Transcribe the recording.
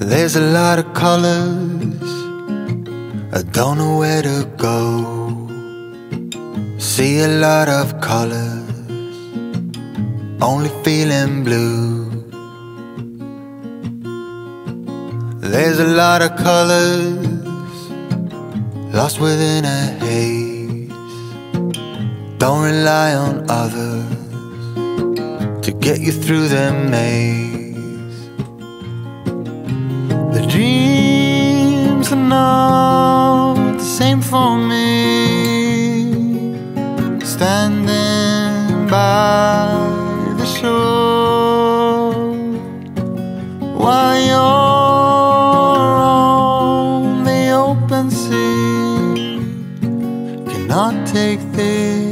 There's a lot of colors, I don't know where to go. See a lot of colors, only feeling blue. There's a lot of colors, lost within a haze. Don't rely on others to get you through the maze. The dreams are not the same for me. Standing by the shore while you're on the open sea, cannot take this